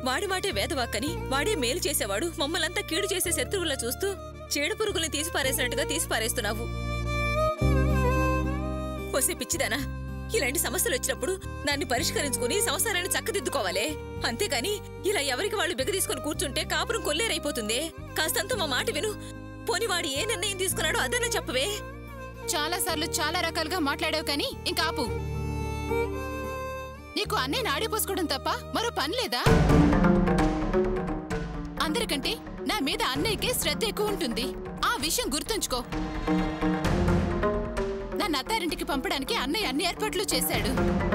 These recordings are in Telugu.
వాడి మాటే వేదవాక్కని వాడే మేలు చేసేవాడు మమ్మల్నంతా కీడు చేసే శత్రువులా చూస్తూ చీడ పురుగుల్ని తీసి పారేసినట్టుగా తీసి పారేస్తున్నావు. వసే పిచ్చిదానా, ఇలాంటి సమస్యలు వచ్చినప్పుడు దాన్ని పరిష్కరించుకుని సంసారాన్ని చక్కదిద్దుకోవాలే. అంతేకాని ఇలా ఎవరికి వాళ్ళు బిగదీసుకుని కూర్చుంటే కాపురం కొల్లేరైపోతుందే. కాస్తంత మా మాట విను. పోనివాడు ఏ నిర్ణయం తీసుకున్నాడో అదన్నా చెప్పవే. చాలా సార్లు చాలా రకాలుగా మాట్లాడావు కానీ ఇంకా ఆపు. నీకు అన్నయ్య ఆడిపోసుకోవడం తప్ప మరో పని లేదా? అందరికంటే నా మీద అన్నయ్యకే శ్రద్ధ ఎక్కువ ఉంటుంది. ఆ విషయం గుర్తుంచుకో. నన్ను అత్తారింటికి పంపడానికి అన్నయ్య అన్ని ఏర్పాట్లు చేశాడు.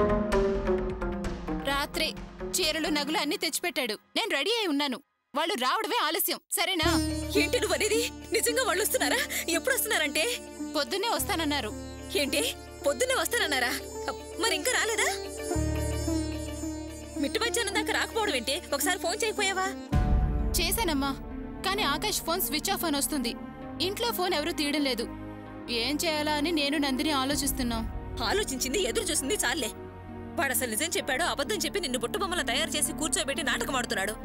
రాత్రే చీరలు నగలు అన్ని తెచ్చిపెట్టాడు. నేను రెడీ అయి ఉన్నాను. వాళ్ళు రావడమే ఆలస్యం. సరేనా? ఏంటి నువ్వు అనేది? నిజంగా వాళ్ళు వస్తున్నారా? ఎప్పుడు వస్తున్నారంటే? పొద్దున్నే వస్తానన్నారు. ఏంటి పొద్దున్నే వస్తానన్నారా? మరి ఇంకా రాలేదా? మిట్టు మధ్యాహ్నం దాకా రాకపోవడం ఏంటి? ఒకసారి ఫోన్ చేయకపోయావా? చేశానమ్మా, కానీ ఆకాష్ ఫోన్ స్విచ్ ఆఫ్ అని వస్తుంది. ఇంట్లో ఫోన్ ఎవరూ తీయడం లేదు. ఏం చేయాలా అని నేను నందిని ఆలోచిస్తున్నాం. ఆలోచించింది ఎదురు చూసింది చాలే. వాడు అసలు నిజం చెప్పాడో అబద్ధం చెప్పి నిన్ను బుట్టబొమ్మల తయారు చేసి కూర్చోబెట్టి నాటకం ఆడుతున్నాడు.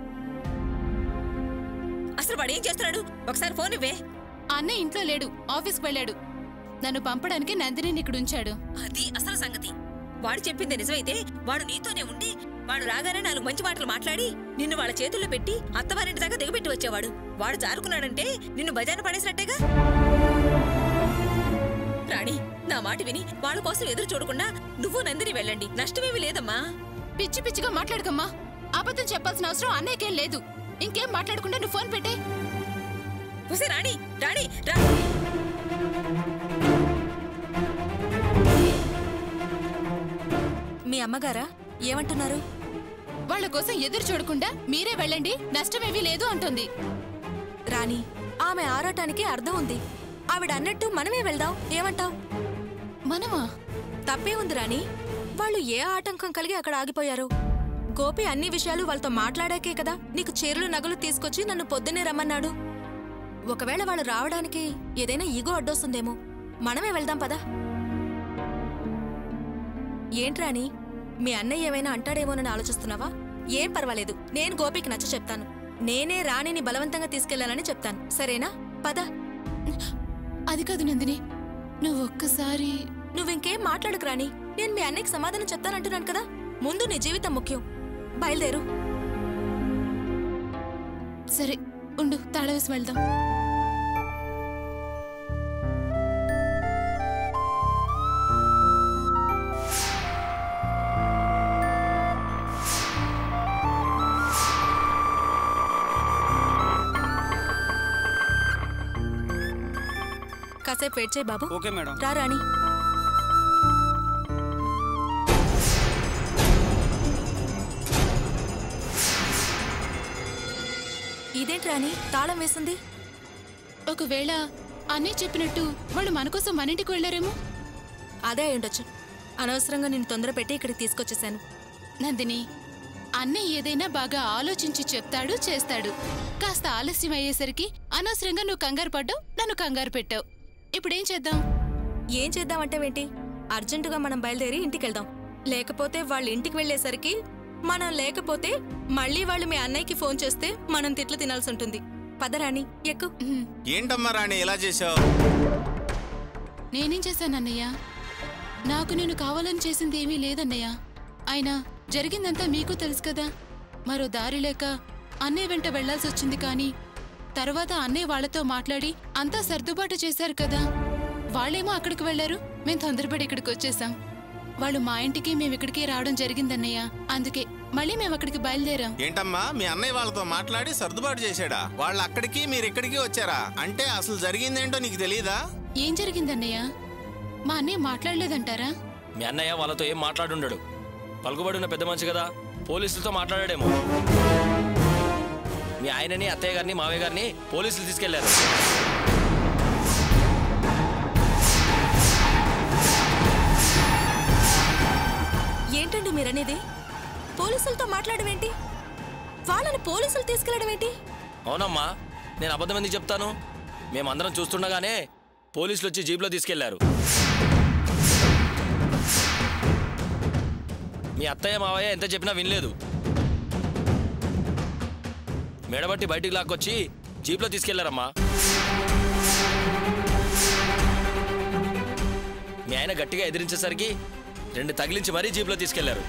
అసలు వాడు ఏం చేస్తున్నాడు? ఒకసారి ఫోన్ ఇవ్వే. అన్నయ్య ఇంట్లో లేడు, ఆఫీస్కి వెళ్ళాడు. నన్ను పంపడానికి నందిని ఇక్కడ ఉంచాడు. అది అసలు సంగతి. వాడు చెప్పింది నిజమైతే వాడు నీతోనే ఉండి వాడు రాగానే 4 మంచి మాటలు మాట్లాడి నిన్ను వాళ్ళ చేతుల్లో పెట్టి అత్తవారింటి దాకా దిగబెట్టి వచ్చేవాడు. వాడు జారుకున్నాడంటే నిన్ను బజారు పడేసినట్టేగా. రాణి, నా మాట విని వాళ్ళ కోసం ఎదురు చూడకుండా నువ్వు నందిని వెళ్ళండి. నష్టమేమీ లేదమ్మా. పిచ్చి పిచ్చిగా మాట్లాడకమ్మా. అబద్ధం చెప్పాల్సిన అవసరం అన్నయ్యకేం లేదు. ఇంకేం మాట్లాడకుండా నువ్వు ఫోన్ పెట్టే. రాణి రాణి రా. మీ అమ్మగారా ఏమంటున్నారు? వాళ్ళ కోసం ఎదురు చూడకుండా మీరే వెళ్ళండి, నష్టమేమీ లేదు అంటుంది. రాణి, ఆమె ఆరాటానికి అర్థం ఉంది. ఆవిడ అన్నట్టు మనమే వెళ్దాం. ఏమంటావ్? మనమా? తప్పే ఉంది రాణి. వాళ్ళు ఏ ఆటంకం కలిగి అక్కడ ఆగిపోయారు? గోపి అన్ని విషయాలు వాళ్ళతో మాట్లాడాకే కదా నీకు చీరలు నగలు తీసుకొచ్చి నన్ను పొద్దున్నే రమ్మన్నాడు. ఒకవేళ వాళ్ళు రావడానికి ఏదైనా ఈగో అడ్డొస్తుందేమో. మనమే వెళ్దాం పదా. ఏంట్రాణి, మీ అన్నయ్య ఏమైనా అంటాడేమోనని ఆలోచిస్తున్నావా? ఏం పర్వాలేదు, నేను గోపికి నచ్చ చెప్తాను. నేనే రాణిని బలవంతంగా తీసుకెళ్లాలని చెప్తాను. సరేనా? పద. అది కాదు నందిని, నువ్వు ఒక్కసారి. నువ్వింకేం మాట్లాడకు రాణి. నేను మీ అన్నయ్యకి సమాధానం చెప్తానంటున్నాను కదా. ముందు నీ జీవితం ముఖ్యం. బయలుదేరు. సరే ఉండు, తాళవేసి వెళ్దాం. కాసేపు వెయిట్ చేయి బాబు. Okay madam. రా రాణి. ఇదేంటి రాణి తాళం వేసింది? ఒకవేళ అన్నయ్య చెప్పినట్టు వాళ్ళు మన కోసం మన ఇంటికి వెళ్ళారేమో. అదే అయి ఉండొచ్చు. అనవసరంగా నిన్ను తొందర పెట్టి ఇక్కడికి తీసుకొచ్చేసాను. నందిని, అన్నయ్య ఏదైనా బాగా ఆలోచించి చెప్తాడు, చేస్తాడు. కాస్త ఆలస్యం అయ్యేసరికి అనవసరంగా నువ్వు కంగారు పడ్డావు, నన్ను కంగారు పెట్టావు. ఇప్పుడేం చేద్దాం? ఏం చేద్దామంటావేంటి? అర్జెంటుగా మనం బయలుదేరి ఇంటికెళ్దాం. లేకపోతే వాళ్ళ ఇంటికి వెళ్లేసరికి మనం లేకపోతే మళ్ళీ వాళ్ళు మీ అన్నయ్యకి ఫోన్ చేస్తే మనం తిట్లు తినాల్సి ఉంటుంది. పదరాణి, ఎక్కు. ఏంటమ్మా రాణి ఇలా చేసావు? నేనేం చేశానన్నయ్య? నాకు నేను కావాలని చేసింది ఏమీ లేదన్నయ్య. అయినా జరిగిందంతా మీకు తెలుసు కదా. మరో దారి లేక అన్నయ్య వెంట వెళ్లాల్సి వచ్చింది. కానీ తర్వాత అన్నయ్య వాళ్లతో మాట్లాడి అంతా సర్దుబాటు చేశారు కదా. వాళ్ళేమో అక్కడికి వెళ్లారు, మేము తొందరపడి ఇక్కడికి వచ్చేసాం. వాళ్ళు మా ఇంటికి మేము ఇక్కడికి రావడం జరిగిందన్నయ్య. అందుకే మళ్ళీ మేము అక్కడికి బయలుదేరాం. ఏంటమ్మా, మీ అన్నయ్య వాళ్ళతో మాట్లాడి సర్దుబాటు చేశాడా? వాళ్ళు అక్కడికి మీరు ఇక్కడికి వచ్చారా? అంటే అసలు జరిగిందేంటో నీకు తెలియదా? ఏం జరిగిందన్నయ్య? మా అన్నయ్య మాట్లాడలేదంటారా? మీ అన్నయ్య వాళ్ళతో ఏం మాట్లాడుండడు. పలుకుబడి ఉన్న పెద్ద మనిషి కదా, పోలీసులతో మాట్లాడాడేమో. మీ ఆయనని, అత్తయ్య గారిని, మావయ్య గారిని పోలీసులు తీసుకెళ్లారు. ఏంటండి మీరనేది? పోలీసులతో మాట్లాడమేంటి? వాళ్ళని పోలీసులు తీసుకెళ్లడం ఏంటి? అవునమ్మా, నేను అబద్ధం ఎందుకు చెప్తాను? మేమందరం చూస్తుండగానే పోలీసులు వచ్చి జీప్లో తీసుకెళ్లారు. మీ అత్తయ్య మావయ్య ఎంత చెప్పినా వినలేదు. మెడబట్టి బయటికి లాక్కొచ్చి జీప్లో తీసుకెళ్లారమ్మా. మీ ఆయన గట్టిగా ఎదిరించేసరికి 2 తగిలించి మరీ జీప్లో తీసుకెళ్లారు.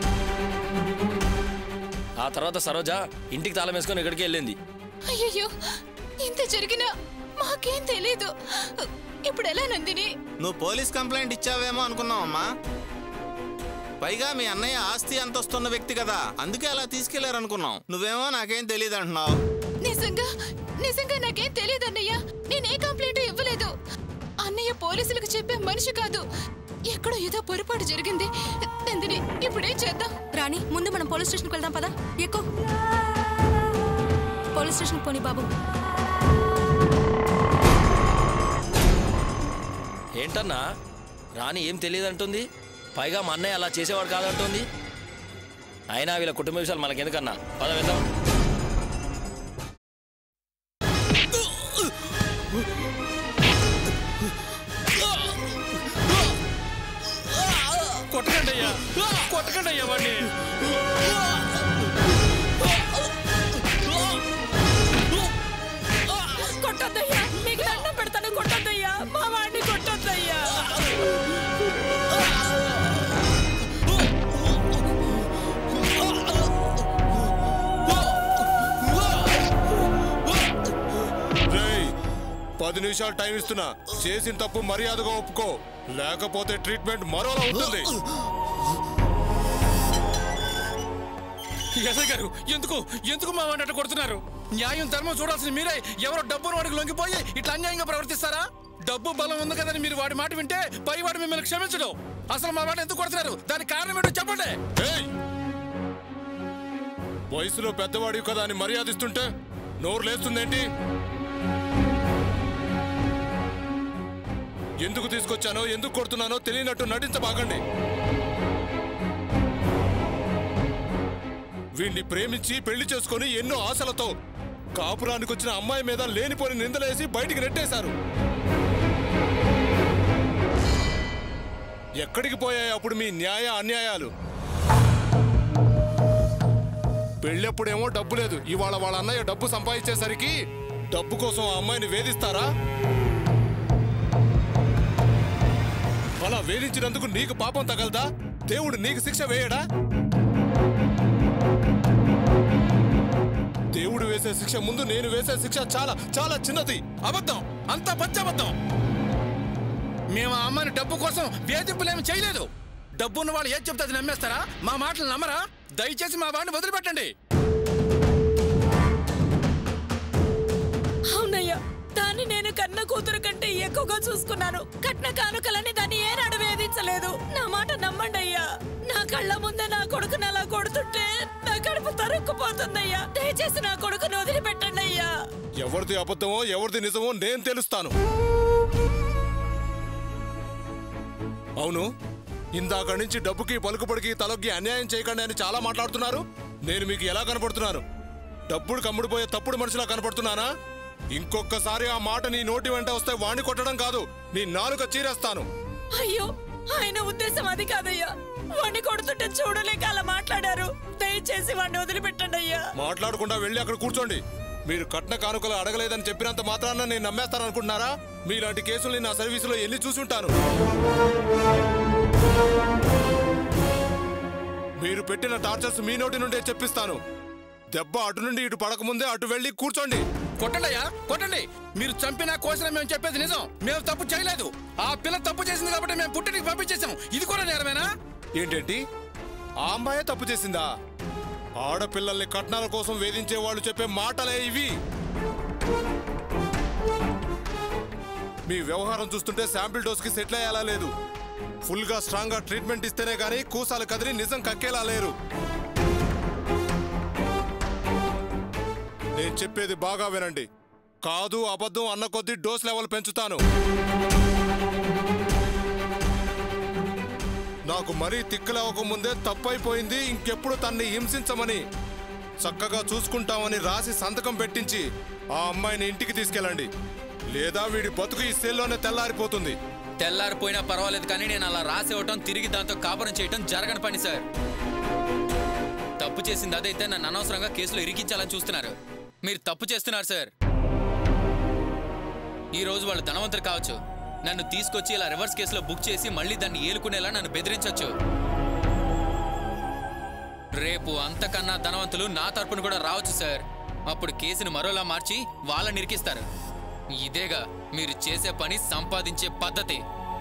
ఆ తర్వాత సరోజ ఇంటికి తాళం వేసుకొని ఇక్కడికి వెళ్ళింది. అయ్యయ్యో, ఇంత జరిగినా మాకేం తెలీదు. ఇప్పుడు ఎలా నందిని? నువ్వు పోలీస్ కంప్లైంట్ ఇచ్చావేమో అనుకున్నావమ్మా. పైగా మీ అన్నయ్య ఆస్తి అంతస్తున్న వ్యక్తి కదా, అందుకే అలా తీసుకెళ్లారనుకున్నాం. నువ్వేమో నాకేం తెలియదు అంటున్నావు. నిజంగా నాకేం తెలియదు అన్నయ్య. నేనే కంప్లైంట్ ఇవ్వలేదు. అన్నయ్య పోలీసులకు చెప్పే మనిషి కాదు. ఎక్కడో ఏదో పొరపాటు జరిగింది. నందిని, ఇప్పుడేం చేద్దాం? రాణి, ముందు మనం పోలీస్ స్టేషన్కి వెళ్దాం పదా. ఎక్కువ పోలీస్ స్టేషన్కి పోనీ బాబు. ఏంటన్నా రాణి ఏం తెలియదు అంటుంది, పైగా మా అన్నయ్య అలా చేసేవాడు కాదంటుంది. అయినా వీళ్ళ కుటుంబ విషయాలు మనకెందుకన్నా, పద వెళ్దాం. కొట్టకండి అయ్యా వాడిని. కొట్టొద్దయ్యా, మీకు దండం పెడతాను. కొట్టొద్దయ్యా, మా వాడిని కొట్టొద్దయ్యా. రేయ్, 10 నిమిషాలు టైం ఇస్తున్నా. చేసిన తప్పు మర్యాదగా ఒప్పుకో, లేకపోతే ట్రీట్మెంట్ మరోలా ఉంటుంది. ఎస్ఐ గారు, ఎందుకు మా వాడిని కొడుతున్నారు? న్యాయం ధర్మం చూడాల్సిన మీరే ఎవరో డబ్బును వాడికి లొంగిపోయి ఇట్లా అన్యాయంగా ప్రవర్తిస్తారా? డబ్బు బలం ఉంది కదని మీరు వాడి మాట వింటే పైవాడు మిమ్మల్ని క్షమించడు. అసలు మా వాడిని ఎందుకు కొడుతున్నారు? దానికి కారణం ఏంటో చెప్పండి. వయసులో పెద్దవాడివి కదా అని మర్యాదిస్తుంటే నోరు లేస్తుందేంటి? ఎందుకు తీసుకొచ్చానో ఎందుకు కొడుతున్నానో తెలియనట్టు నటించబాకండి. వీణ్ణి ప్రేమించి పెళ్లి చేసుకుని ఎన్నో ఆశలతో కాపురానికి వచ్చిన అమ్మాయి మీద లేనిపోని నిందలేసి బయటికి నెట్టేశారు. ఎక్కడికి పోయాయి అప్పుడు మీ న్యాయ అన్యాయాలు? పెళ్ళప్పుడేమో డబ్బు లేదు, ఇవాళ వాళ్ళ అన్నయ్య డబ్బు సంపాదించేసరికి డబ్బు కోసం ఆ అమ్మాయిని వేధిస్తారా? అలా వేధించినందుకు నీకు పాపం తగలదా? దేవుడు నీకు శిక్ష వేయడా? దేవుడు వేసే శిక్ష ముందు నేను వేసే శిక్ష చాలా చాలా చిన్నది. అబద్ధం, అంతా పచ్చబద్ధం. మేము ఆ అమ్మాయిని డబ్బు కోసం వేధింపులేమి చేయలేదు. డబ్బున్న వాళ్ళు ఏది చెప్తే అది నమ్మేస్తారా? మా మాటలు నమ్మరా? దయచేసి మా వాడిని వదిలిపెట్టండి. అవునయ్యా, దాన్ని నేను కన్న కూతురు కంటే ఎక్కువగా చూసుకున్నాను. కట్న కానుకలని దాన్ని ఏనాడు వేధించలేదు. నా మాట నమ్మండి అయ్యా. నా కళ్ళ ముందే నా కొడుకుని అలా కొడుతుంటే నా కడుపు తరుక్కుపోతుందయ్యా. దయచేసి నా కొడుకుని వదిలిపెట్టండి అయ్యా. ఎవరిది అబద్ధమో ఎవరిది నిజమో నేను తెలుస్తాను. అవును, ఇందాక నుంచి డబ్బుకి పలుకుబడికి తలొగ్గి అన్యాయం చేయకండి అని చాలా మాట్లాడుతున్నారు. నేను మీకు ఎలా కనపడుతున్నాను? డబ్బుడు కమ్ముడిపోయే తప్పుడు మనిషిలా కనపడుతున్నానా? ఇంకొకసారి ఆ మాట నీ నోటి వెంట వస్తే వాణ్ణి కొట్టడం కాదు, నీ నాలుక చీరేస్తాను. అయ్యో, ఆయన ఉద్దేశం అది కాదయ్యా. వాణ్ణి కొడుతుంటే చూడలేక అలా మాట్లాడారు. దయచేసి వాణ్ణి వదిలిపెట్టండి అయ్యా. మాట్లాడకుండా వెళ్ళి అక్కడ కూర్చోండి. మీరు కట్న కానుకలు అడగలేదని చెప్పినంత మాత్రాన నేను నమ్మేస్తాననుకుంటున్నారా? మీలాంటి కేసుల్ని నా సర్వీసులో ఎన్ని చూసుంటాను. మీరు పెట్టిన టార్చర్స్ మీ నోటి నుండే చెప్పిస్తాను. దెబ్బ అటు నుండి ఇటు పడకముందే అటు వెళ్ళి కూర్చోండి. కొట్టండి అయ్యా, కొట్టండి. మీరు చంపినా కోసినా మేము చెప్పేది నిజం. మేము తప్పు చేయలేదు. ఆ పిల్ల తప్పు చేసింది కాబట్టి మేము పుట్టినికి పంపించేసాం. ఇది కూడా నేరమేనా? ఏంటంటి? ఆ అమ్మాయే తప్పు చేసిందా? ఆడపిల్లల్ని కట్నాల కోసం వేధించే వాళ్ళు చెప్పే మాటలే ఇవి. మీ వ్యవహారం చూస్తుంటే శాంపిల్ డోస్ కి సెటిల్ అయ్యేలా లేదు. ఫుల్ గా స్ట్రాంగ్ గా ట్రీట్మెంట్ ఇస్తేనే గానీ కూసాలు కదిలి నిజం కక్కేలా లేరు. నేను చెప్పేది బాగా వినండి. కాదు అబద్ధం అన్న కొద్దీ డోస్ లెవెల్ పెంచుతాను. నాకు మరీ తిక్కలవ్వకముందే తప్పైపోయింది, ఇంకెప్పుడు తన్ని హింసించమని చక్కగా చూసుకుంటామని రాసి సంతకం పెట్టించి ఆ అమ్మాయిని ఇంటికి తీసుకెళ్ళండి. లేదా వీడి బతుకు ఈ సెల్లోనే తెల్లారిపోతుంది. తెల్లారిపోయినా పర్వాలేదు, కానీ నేను అలా రాసి ఇవ్వటం తిరిగి దాంతో కాపురం చేయటం జరగని పని సార్. తప్పు చేసింది అదైతే నన్ను అనవసరంగా కేసులో ఇరికించాలని చూస్తున్నారు. మీరు తప్పు చేస్తున్నారు సార్. ఈ రోజు వాళ్ళు ధనవంతులు కావచ్చు, నన్ను తీసుకొచ్చి ఇలా రివర్స్ కేసులో బుక్ చేసి మళ్ళీ దాన్ని ఏలుకునేలా నన్ను బెదిరించవచ్చు. రేపు అంతకన్నా ధనవంతులు నా తరపున కూడా రావచ్చు సార్. అప్పుడు కేసును మరోలా మార్చి వాళ్ళని ఇరికిస్తారు. ఇదేగా మీరు చేసే పని, సంపాదించే పద్ధతి.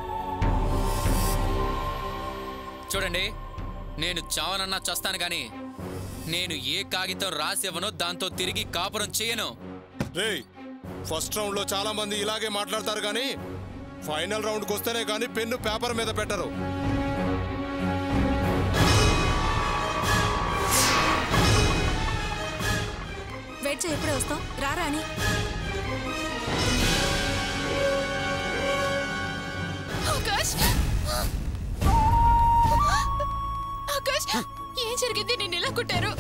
చూడండి, నేను చావనన్నా చస్తాను గాని నేను ఏ కాగితం రాసివ్వనో దాంతో తిరిగి కాపురం చేయను. రేయ్, ఫస్ట్ రౌండ్ లో చాలా మంది ఇలాగే మాట్లాడతారు కానీ ఫైనల్ రౌండ్కి వస్తేనే కానీ పెన్ను పేపర్ మీద పెట్టరు. వెయిట్ చేయి, ఎప్పుడే వస్తావు? రారా అని. ఆకాష్, ఆకాష్, ఏం జరిగింది? నిన్ను ఇలా కుట్టారు?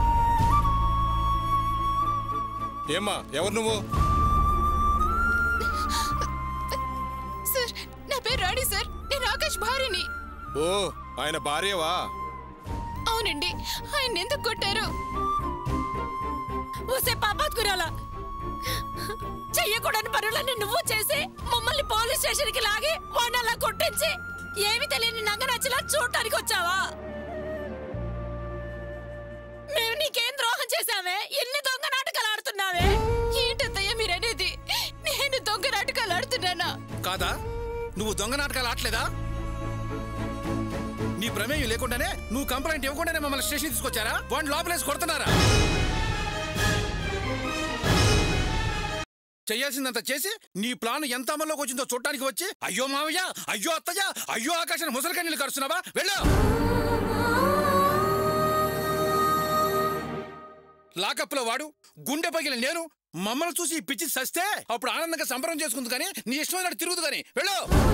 ఏమ్మా, ఎవరు నువ్వు? సార్, నా పేరు రాణి సార్. నేను ఆకాష్ భార్యని. ఓ, ఆయన భార్యవా? అవునండి. ఆయన ఎందుకు కొట్టారు? ఊసే పాపాత్కురాలా, చెయ్యకూడని పనులన్నీ నువ్వు చేసి మమ్మల్ని పోలీస్ స్టేషన్ కి లాగి వాడిని అలా కొట్టించి ఏమి తెలియని నంగ నచ్చలా చూడటానికి వచ్చావా? మేము నీకేం ద్రోహం చేశామే? ఎన్ని దొంగ నాటకాలు ఆడుతున్నావే? ఏంటత్తయ్య మీరనేది? నేను దొంగ నాటకాలు ఆడుతున్నానా? కాదా? నువ్వు దొంగ నాటకాలు ఆడలేదా? నీ ప్రమేయం లేకుండానే, నువ్వు కంప్లైంట్ ఇవ్వకుండానే మమ్మల్ని స్టేషన్ తీసుకొచ్చారా? వాడిని లోపలేసి కొడుతున్నారా? చెయ్యాల్సిందంతా చేసి నీ ప్లాన్ ఎంత అమల్లోకి వచ్చిందో చూడటానికి వచ్చి అయ్యో మావయ్య, అయ్యో అత్తయ్య, అయ్యో ఆకాశాన్ని ముసలికన్నీళ్ళు కరుస్తున్నావా? వెళ్ళు. లాకప్లో వాడు, గుండె పగిలి నేను, మమ్మల్ని చూసి పిచ్చి సస్తే అప్పుడు ఆనందంగా సంబరం చేసుకుంది కానీ నీ ఇష్టమైన తిరుగుదు కానీ. వెళ్ళు.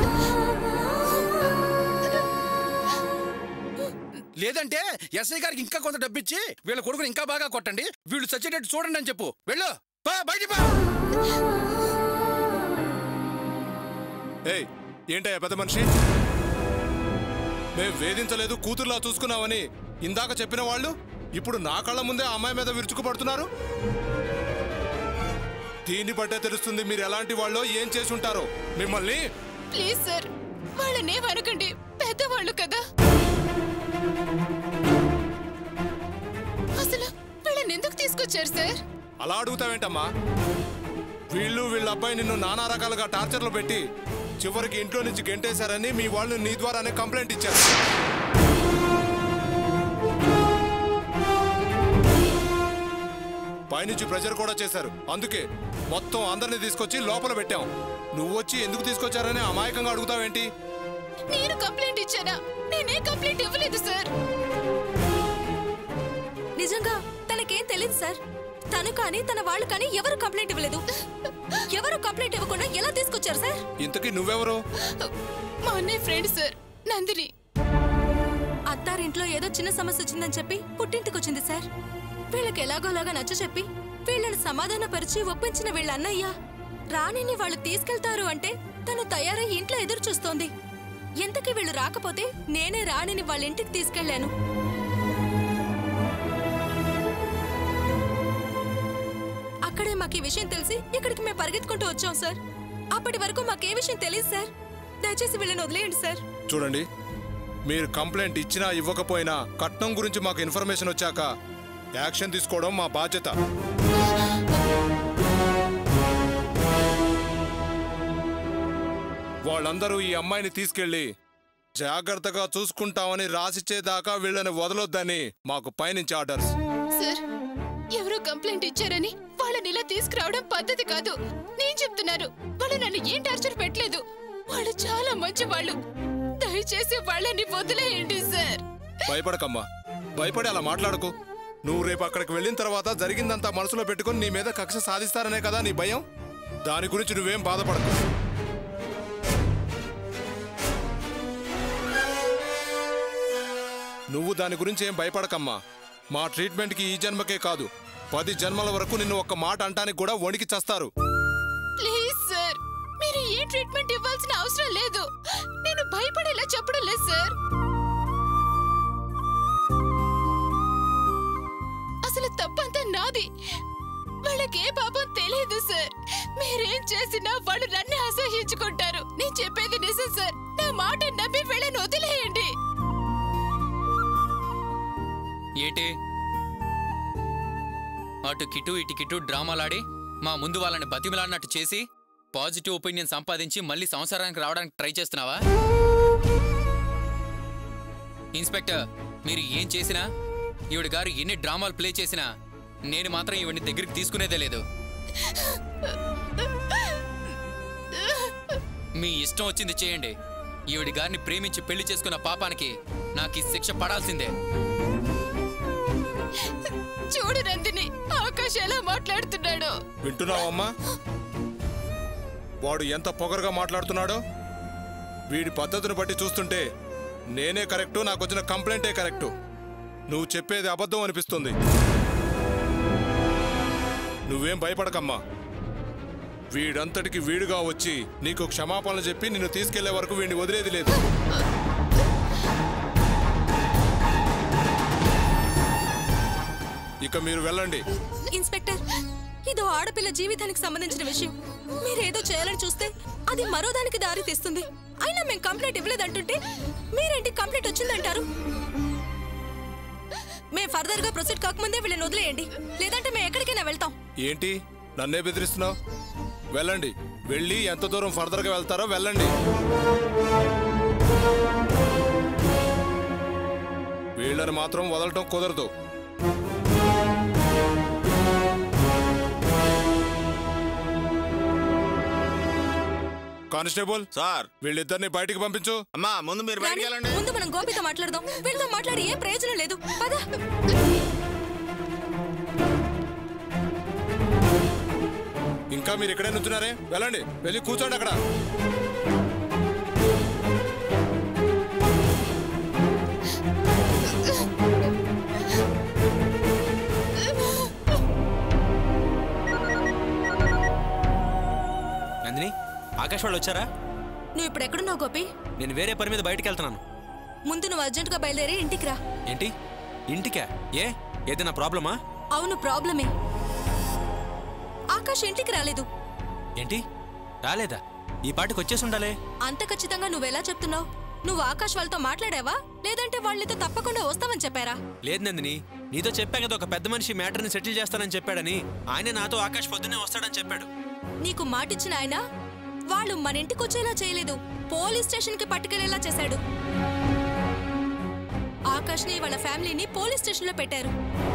లేదంటే ఎస్ఐ గారికి ఇంకా కొంత డబ్బిచ్చి వీళ్ళ కొడుకుని ఇంకా బాగా కొట్టండి, వీళ్ళు చచ్చేటట్టు చూడండి అని చెప్పు. వెళ్ళు, బయట. ఏయ్, ఏంటయ్యా పెద్ద మనిషి? మేం వేధించలేదు, కూతుర్లా చూసుకున్నామని ఇందాక చెప్పిన వాళ్ళు ఇప్పుడు నా కళ్ళ ముందే అమ్మాయి మీద విరుచుకుపడుతున్నారు. దీన్ని బట్టే తెలుస్తుంది మీరు ఎలాంటి వాళ్ళో, ఏం చేసి ఉంటారో. మిమ్మల్ని ప్లీజ్ సార్, వాళ్ళనే అనకండి, పెద్దవాళ్ళు కదా. అసలు వీళ్ళని ఎందుకు తీసుకొచ్చారు సార్? అలా అడుగుతావేంటమ్మా? వీళ్ళ అబ్బాయి నిన్ను నానా రకాలుగా టార్చర్లు పెట్టి చివరికి ఇంట్లో నుంచి గెంటేశారని మీ వాళ్ళు నీ ద్వారానే కంప్లైంట్ ఇచ్చారు. పైనుంచి ప్రెషర్ కూడా చేశారు. అందుకే మొత్తం అందరినీ తీసుకొచ్చి లోపల పెట్టాం. నువ్వు వచ్చి ఎందుకు తీసుకొచ్చారని అమాయకంగా అడుగుతావేంటి? నేను కంప్లైంట్ ఇచ్చానా? నేనే కంప్లైంట్ ఇవ్వలేదు సార్. నిజంగా తనకేం తెలియదు సార్. తను కానీ తన వాళ్ళు కానీ ఎవరు కంప్లైంట్ ఇవ్వలేదు. ఎవరు కంప్లైంట్ ఇవ్వకుండా ఎలా తీసుకొచ్చారు సార్? ఇంతకీ నువ్వెవరు? మా అన్నయ్య ఫ్రెండ్ సార్, నందిని. అత్తారింట్లో ఏదో చిన్న సమస్య వచ్చిందని చెప్పి పుట్టింటికి వచ్చింది సార్. వీళ్ళకి ఎలాగోలాగా నచ్చ చెప్పి వీళ్ళని సమాధానపరిచి ఒప్పించిన వీళ్ళ అన్నయ్య రాణిని వాళ్ళు తీసుకెళ్తారు అంటే తను తయారై ఇంట్లో ఎదురు చూస్తోంది. ఎంతకీ వీళ్ళు రాకపోతే నేనే రాణిని వాళ్ళ ఇంటికి తీసుకెళ్లాను. అక్కడే మాకు ఈ విషయం తెలిసి ఇక్కడికి మేము పరిగెత్తుకుంటూ వచ్చాం సార్. అప్పటి వరకు మాకే విషయం తెలియదు సార్. దయచేసి వీళ్ళని వదిలేయండి సార్. చూడండి, మీరు కంప్లైంట్ ఇచ్చినా ఇవ్వకపోయినా కట్నం గురించి మాకు ఇన్ఫర్మేషన్ వచ్చాక యాక్షన్ తీసుకోవడం మా బాధ్యత. వాళ్ళందరూ ఈ అమ్మాయిని తీసుకెళ్లి జాగ్రత్తగా చూసుకుంటామని రాసిచ్చేదాకా వీళ్ళని వదలొద్దని మాకు పైనుంచి ఆర్డర్స్. సార్, ఎవరో కంప్లైంట్ ఇచ్చారని వాళ్ళని ఇలా తీసుకురావడం పద్ధతి కాదు. నేను చెప్తున్నాను, వాళ్ళు నన్ను ఏం టార్చర్ పెట్టలేదు. వాళ్ళు చాలా మంచి వాళ్ళు. దయచేసి వాళ్ళని వదిలేయండి సార్. భయపడకమ్మా, భయపడి అలా మాట్లాడకు. నువ్వు రేపు అక్కడికి వెళ్ళిన తర్వాత జరిగిందంతా మనసులో పెట్టుకుని నీ మీద కక్ష సాధిస్తారనే కదా నీ భయం. దాని గురించి నువ్వేం బాధపడకు. నువ్వు దాని గురించి ఏం భయపడకమ్మా. మా ట్రీట్మెంట్కి ఈ జన్మకే కాదు 10 జన్మల వరకు నిన్ను ఒక్క మాట అంటానికి కూడా వణికి చస్తారు. ప్లీజ్ సార్, మీరు ఏ ట్రీట్మెంట్ ఇవ్వాల్సిన అవసరం లేదు. నేను భయపడేలా చెప్పడం లేదు సార్. అసలు తప్పంతా నాది. వాళ్ళకి ఏ పాపం తెలియదు సార్. మీరేం చేసినా వాళ్ళు నన్ను అసహ్యించుకుంటారు. నేను చెప్పేది నిజం సార్. నా మాట నమ్మి వీళ్ళని వదిలేయండి. ఏంటి అటు కిటు ఇటు కిటు డ్రామాలాడి మా ముందు వాళ్ళని బతిమిలాడినట్టు చేసి పాజిటివ్ ఒపీనియన్ సంపాదించి మళ్ళీ సంసారానికి రావడానికి ట్రై చేస్తున్నావా? ఇన్స్పెక్టర్, మీరు ఏం చేసినా, ఈవిడ గారు ఎన్ని డ్రామాలు ప్లే చేసినా నేను మాత్రం ఈవిడ్ని దగ్గరికి తీసుకునేదే లేదు. మీ ఇష్టం వచ్చింది చేయండి. ఈవిడ గారిని ప్రేమించి పెళ్లి చేసుకున్న పాపానికి నాకు ఈ శిక్ష పడాల్సిందే. చూడు నందిని, ఆకాష్ ఎలా మాట్లాడుతున్నాడో. వింటున్నావమ్మా? వాడు ఎంత పొగరుగా మాట్లాడుతున్నాడో. వీడి పద్ధతిని బట్టి చూస్తుంటే నేనే కరెక్టు, నాకు వచ్చిన కంప్లైంటే కరెక్టు. నువ్వు చెప్పేది అబద్ధం అనిపిస్తుంది. నువ్వేం భయపడకమ్మా. వీడంతటికి వీడుగా వచ్చి నీకు క్షమాపణలు చెప్పి నిన్ను తీసుకెళ్లే వరకు వీడిని వదిలేది లేదు. ఇక మీరు వెళ్ళండి. ఇన్స్పెక్టర్, ఇదో ఆడపిల్ల జీవితానికి సంబంధించిన విషయం. మీరేదో చేయాలని చూస్తే అది మరో దానికి దారి తీస్తుంది. అయినా మేము కంప్లైంట్ ఇవ్వలేదంటుంటే మీరేంటి కంప్లైంట్ వచ్చిందంటారు? మేము ఫర్దర్ గా ప్రొసీడ్ కాకముందే వీళ్ళని వదిలేయండి, లేదంటే మేము ఎక్కడికైనా వెళ్తాం. ఏంటి నన్నే బెదిరిస్తున్నావు? వెళ్ళండి. వెళ్ళి ఎంత దూరం ఫర్దర్ గా వెళ్తారో వెళ్ళండి. వీళ్ళని మాత్రం వదలటం కుదరదు. కానిస్టేబుల్ సార్, వీళ్ళిద్దరిని బయటికి పంపించు. అమ్మా ముందు మీరు బయటికి వెళ్ళండి. ముందు మనం గోపితో మాట్లాడదాం. వీళ్ళతో మాట్లాడి ఏ ప్రయోజనం లేదు. పద. ఇంకా మీరు ఇక్కడే నుంచున్నారే? వెళ్ళండి, వెళ్ళి కూర్చోండి అక్కడ. నందిని, ఆకాష్ వాళ్ళు వచ్చారా? నువ్వు ఇప్పుడు ఎక్కడున్నావు గోపి? నేను వేరే పని మీద బయటకు వెళ్తున్నాను. ముందు నువ్వు అర్జెంటుగా బయలుదేరి ఇంటికి రా. ఏంటి ఇంటికా? ఏదైనా ప్రాబ్లమా? అవును, ప్రాబ్లమే. ఆకాష్ ఇంటికి రాలేదు. ఏంటి రాలేదా? ఈ పాటికి వచ్చేసి ఉండాలే. అంత ఖచ్చితంగా నువ్వెలా చెప్తున్నావు? నువ్వు ఆకాష్ వాళ్ళతో మాట్లాడావా, లేదంటే వాళ్ళతో తప్పకుండా వస్తావని చెప్పారా? లేదు నందిని, నీతో చెప్పా కదా, ఒక పెద్ద మనిషి మ్యాటర్ని సెటిల్ చేస్తానని చెప్పాడని. ఆయన నాతో ఆకాష్ పొద్దున్నే వస్తాడని చెప్పాడు. నీకు మాటిచ్చిన ఆయన వాళ్ళు మన ఇంటికి వచ్చేలా చేయలేదు, పోలీస్ స్టేషన్ కి పట్టుకెళ్లేలా చేశాడు. ఆకాష్ ని వాళ్ళ ఫ్యామిలీని పోలీస్ స్టేషన్ లో పెట్టారు.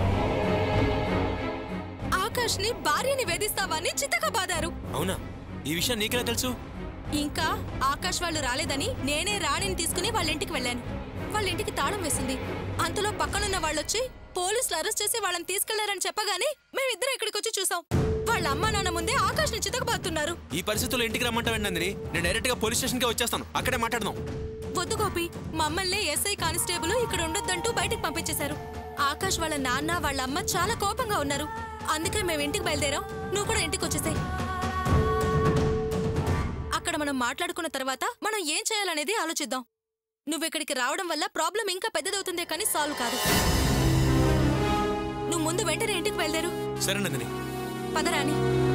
ఆకాష్ ని భార్యని వేధిస్తావని చిత్తగా బాదారు. అవునా? ఈ విషయం నీకెలా తెలుసు? ఇంకా ఆకాష్ వాళ్ళు రాలేదని నేనే రాణిని తీసుకుని వాళ్ళ ఇంటికి వెళ్ళాను. వాళ్ళ ఇంటికి తాళం వేసింది. అంతలో పక్కనున్న వాళ్ళొచ్చి పోలీసులు అరెస్ట్ చేసి వాళ్ళని తీసుకెళ్లారని చెప్పగానే మేమిద్దరం ఇక్కడికి వచ్చి చూసాం. వాళ్ళ అమ్మా నాన్న ముందే ఆకాష్ ని చితకబాతున్నారు. ఈ పరిస్థితుల్లో ఇంటికి రమ్మంటావేంటి నందిని? నేను డైరెక్ట్ గా పోలీస్ స్టేషన్ కి వచ్చేస్తాను, అక్కడే మాట్లాడదాం. వద్దు గోపి, మమ్మల్ని ఎస్ఐ కానిస్టేబుల్ ఇక్కడ ఉండొద్దంటూ బయటికి పంపించేశారు. ఆకాష్ వాళ్ళ నాన్న వాళ్ళ అమ్మ చాలా కోపంగా ఉన్నారు. అందుకే మేము ఇంటికి బయలుదేరాం. నువ్వు కూడా ఇంటికి వచ్చేసాయి. అక్కడ మనం మాట్లాడుకున్న తర్వాత మనం ఏం చేయాలనేది ఆలోచిద్దాం. నువ్వు ఇక్కడికి రావడం వల్ల ప్రాబ్లం ఇంకా పెద్దదవుతుందే కానీ సాల్వ్ కాదు. నువ్వు ముందు వెంటనే ఇంటికి బయలుదేరు. సరే నందిని. పదరాని.